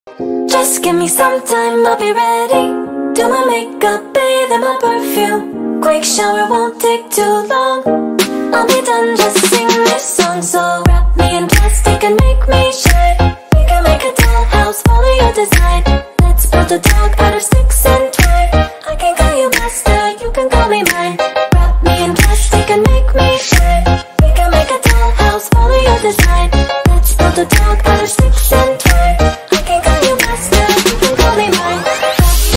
Just give me some time, I'll be ready. Do my makeup, bathe in my perfume. Quick shower won't take too long. I'll be done, just sing this song. So wrap me in plastic and make me shine. We can make a dollhouse, follow your design. Let's build a dog out of sticks and